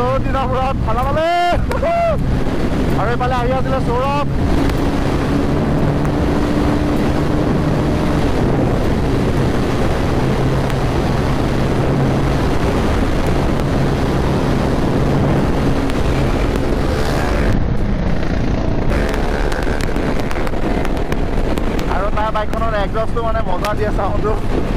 বহুত দিনৰ মূৰত খানা পালে আৰু এইফালে আহি আছিলে সৌৰভ আৰু তাৰ বাইকখনৰ এক্সজষ্টটো মানে মজা দিয়ে চাউণ্ডটো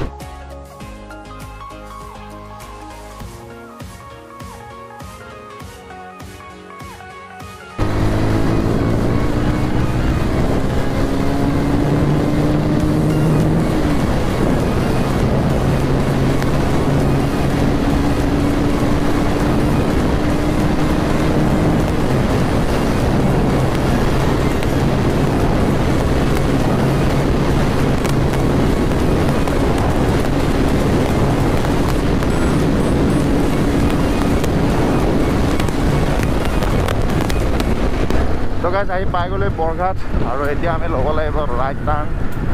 আহি পাই গ'লো বৰঘাট আৰু এতিয়া আমি ল'ব লাগিব ৰাইট টাৰ্ণ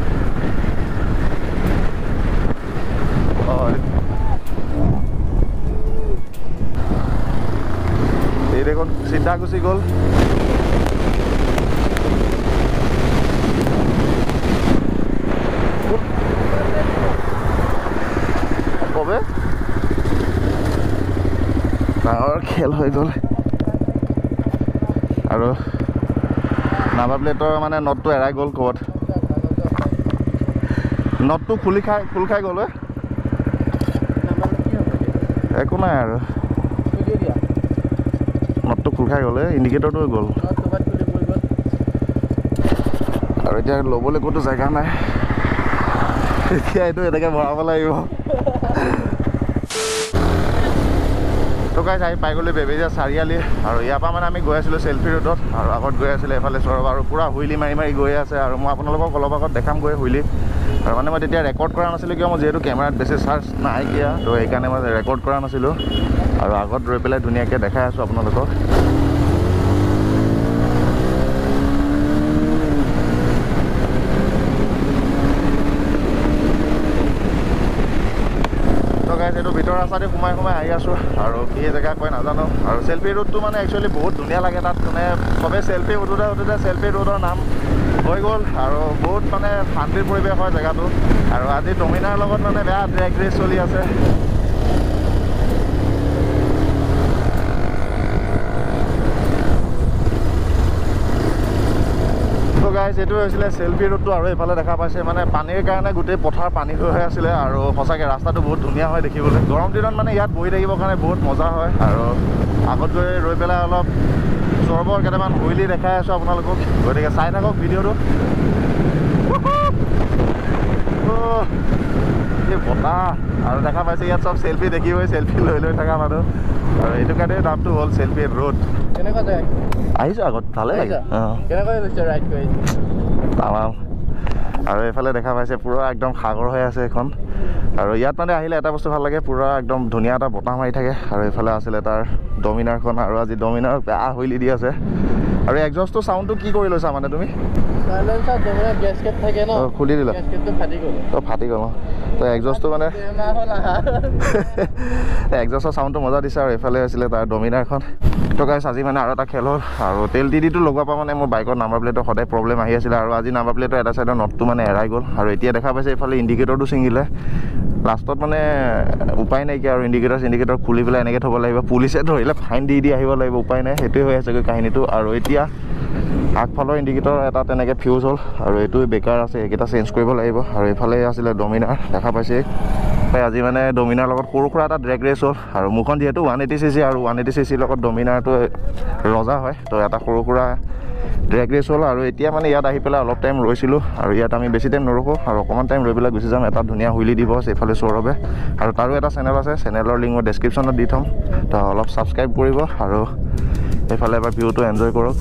এই দেখোন চিধা গুচি গ'ল কবে ডাঙৰ খেল হৈ গ'ল আৰু নাম্বাৰ প্লেটৰ মানে নটটো এৰাই গ'ল ক'ত নটটো খোল খাই গ'ল একো নাই আৰু নটটো খোল খাই গ'ল ইণ্ডিকেটৰটো গ'ল আৰু এতিয়া ল'বলৈ ক'তো জেগা নাই এতিয়া এইটো এনেকৈ ভৰাব লাগিব তো গাইজ আহি পাই গ'লো বেবেজীয়া চাৰিআলি আৰু ইয়াৰ পৰা মানে আমি গৈ আছিলোঁ চেল্ফি ৰোডত আৰু আগত গৈ আছিলে এইফালে সৌৰভ আৰু পূৰা হুইলি মাৰি মাৰি গৈ আছে আৰু মই আপোনালোকক অলপ আগত দেখাম গৈ হুইলি আৰু মানে মই তেতিয়া ৰেকৰ্ড কৰা নাছিলোঁ কিয় মই যিহেতু কেমেৰাত বেছি চাৰ্জ নাইকিয়া তো সেইকাৰণে মই ৰেকৰ্ড কৰা নাছিলোঁ আৰু আগত ৰৈ পেলাই ধুনীয়াকৈ দেখাই আছোঁ আপোনালোকক এইটো ভিতৰ ৰাস্তাতে সোমাই আহি আছোঁ আৰু কি জেগা কয় নাজানো আৰু চেল্ফি ৰোডটো মানে একচুৱেলি বহুত ধুনীয়া লাগে তাত মানে চবেই চেল্ফি উঠোতে চেল্ফি ৰোডৰ নাম হৈ গ'ল আৰু বহুত মানে শান্তিৰ পৰিৱেশ হয় জেগাটো আৰু আজি ডমিনাৰ লগত মানে বেয়া ড্ৰেগ ৰেচ চলি আছে গাইজ এইটো হৈছিলে চেল্ফি ৰোডটো আৰু এইফালে দেখা পাইছে মানে পানীৰ কাৰণে গোটেই পথাৰ পানী হৈ আছিলে আৰু সঁচাকৈ ৰাস্তাটো বহুত ধুনীয়া হয় দেখিবলৈ গৰম দিনত মানে ইয়াত বহি থাকিবৰ কাৰণে বহুত মজা হয় আৰু আগত গৈ ৰৈ পেলাই অলপ সৌৰভৰ কেইটামান হুইলি দেখাই আছোঁ আপোনালোকক গতিকে চাই থাকক ভিডিঅ'টো এই বতাহ আৰু দেখা পাইছে ইয়াত চব চেল্ফি দেখিবই চেল্ফি লৈ থকা মানুহ আৰু এইটো কাৰণে নামটো হ'ল চেল্ফি ৰোড কেনেকুৱা যায় আহিছোঁ আগত ভালে লাগে তামাম আৰু এইফালে দেখা পাইছে পূৰা একদম সাগৰ হৈ আছে এখন আৰু ইয়াত মানে আহিলে এটা বস্তু ভাল লাগে পূৰা একদম ধুনীয়া এটা বতাহ মাৰি থাকে আৰু এইফালে আছিলে তাৰ ডমিনাৰখন আৰু আজি ডমিনাৰ বেয়া হুইলি দি আছে আৰু এক্সজষ্টটো চাউণ্ডটো কি কৰি লৈছা মানে তুমি খুলি দিলা ফাটি গ'ল তো এক্সজষ্টটো মানে এক্সজষ্টৰ চাউণ্ডটো মজা দিছে আৰু এইফালে আছিলে তাৰ ডমিনাৰখন তো গাইছ আজি মানে আৰু এটা খেল হ'ল আৰু তেল টিডিটো লগোৱাৰ পৰা মানে মোৰ বাইকৰ নাম্বাৰ প্লেটৰ সদায় প্ৰব্লেম আহি আছিলে আৰু আজি নাম্বাৰ প্লেটৰ এটা চাইডৰ নটটো মানে এৰাই গ'ল আৰু এতিয়া দেখা পাইছে এইফালে ইণ্ডিকেটৰটো ছিঙিলে লাষ্টত মানে উপায় নাইকিয়া আৰু ইণ্ডিকেটৰ খুলি পেলাই এনেকৈ থ'ব লাগিব পুলিচে ধৰিলে ফাইন দি আহিব লাগিব উপায় নাই সেইটোৱে হৈ আছেগৈ কাহিনীটো আৰু এতিয়া আগফালৰ ইণ্ডিকেটৰ এটা তেনেকৈ ফিউজ হ'ল আৰু এইটো বেকাৰ আছে এইকেইটা চেঞ্জ কৰিব লাগিব আৰু এইফালে আছিলে ডমিনাৰ দেখা পাইছে আজি মানে ডমিনাৰ লগত সৰু সুৰা এটা ড্ৰেগ ৰেচ হ'ল আৰু মোৰখন যিহেতু 180cc আৰু 180cc লগত ডমিনাৰটো ৰজা হয় তো এটা সৰু সুৰা ড্ৰেগ ৰেচ হ'ল আৰু এতিয়া মানে ইয়াত আহি পেলাই অলপ টাইম ৰৈছিলোঁ আৰু ইয়াত আমি বেছি টাইম নৰখোঁ আৰু অকণমান টাইম ৰৈ পেলাই গুচি যাম এটা ধুনীয়া হুইলি দিব এইফালে সৌৰভে আৰু তাৰো এটা চেনেল আছে চেনেলৰ লিংক মই ডেছক্ৰিপশ্যনত দি থ'ম তো অলপ ছাবস্ক্ৰাইব কৰিব আৰু এইফালে এবাৰ ভিউটো এনজয় কৰক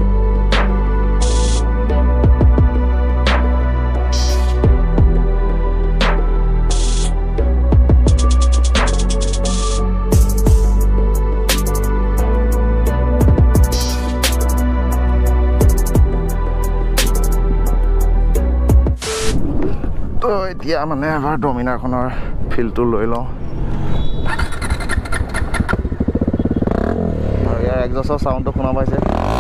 তো এতিয়া মানে এবাৰ ডমিনাৰখনৰ ফিলটো লৈ লওঁ এক্সজষ্টৰ চাউণ্ডটো শুনা পাইছে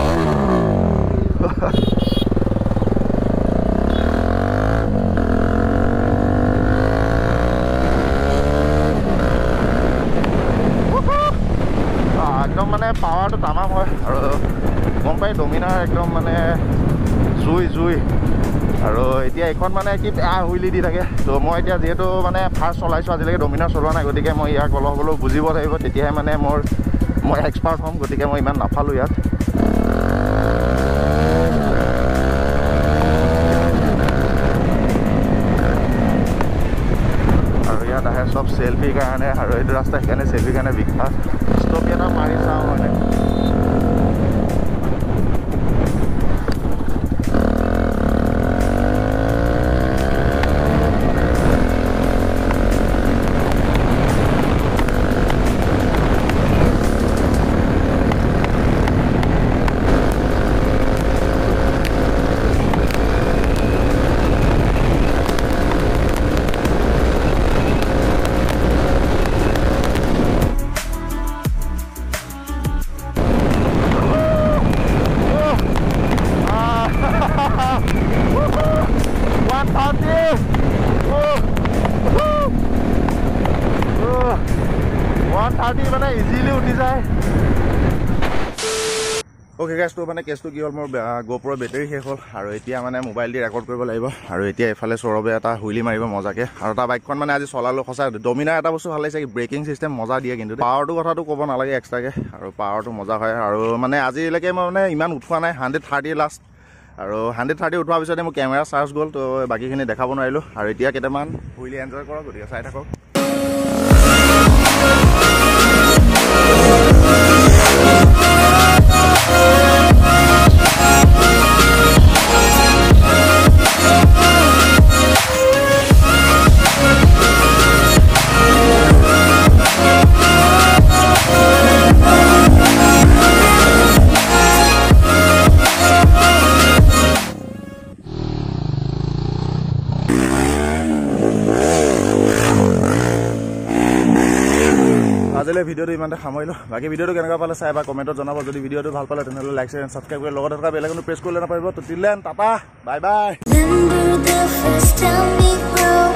একদম মানে পাৱাৰটো তামাম হয় আৰু গম পাই ডমিনাৰ একদম মানে জুই আৰু এতিয়া এইখন মানে কি বেয়া হুইলি দি থাকে তো মই এতিয়া যিহেতু মানে ফাৰ্ষ্ট চলাইছোঁ আজিলৈকে ডমিনাৰ চলোৱা নাই গতিকে মই ইয়াক অলপ হ'লেও বুজিব লাগিব তেতিয়াহে মানে মই এক্সপাৰ্ট হ'ম গতিকে মই ইমান নাফালোঁ ইয়াত আৰু ইয়াত আহে চব চেল্ফিৰ কাৰণে আৰু এইটো ৰাস্তা সেইকাৰণে চেল্ফিৰ কাৰণে বিখ্যাত ষ্টপ এটা মাৰি চাওঁ মানে মানে ইজিলি উঠি যায় অ'কে গাইছ তো মানে কেছটো কি হ'ল মোৰ GoPro বেটেৰী শেষ হ'ল আৰু এতিয়া মানে মোবাইল দি ৰেকৰ্ড কৰিব লাগিব আৰু এতিয়া এইফালে সৌৰভে এটা হুইলি মাৰিব মজাকে আৰু তাৰ বাইকখন মানে আজি চলালোঁ সঁচা ডমিনাৰ এটা বস্তু ভাল লাগিছে কি ব্ৰেকিং চিষ্টেম মজা দিয়ে কিন্তু পাৱাৰটো কথাটো ক'ব নালাগে এক্সট্ৰাকে আৰু পাৱাৰটো মজা হয় আৰু মানে আজিলৈকে মই মানে ইমান উঠোৱা নাই 130 লাষ্ট আৰু 130 উঠোৱাৰ পিছতে মোৰ কেমেৰা চাৰ্জ গ'ল তো বাকীখিনি দেখাব নোৱাৰিলোঁ আৰু এতিয়া কেইটামান হুইলি এনজয় কৰক গতিকে চাই থাকক আজিলৈ ভিডিঅ'টো ইমানতে সামৰিলোঁ বাকী ভিডিঅ'টো কেনেকুৱা পালে চাই বা কমেণ্টত জনাব যদি ভিডিঅ'টো ভাল পালে তেনেহ'লে লাইক শ্বেয়াৰ ছাবস্ক্ৰাইব কৰি লগতে থকা বেল আইকনটো প্ৰেছ কৰিলে নাপাৰিব তো till then tata bye bye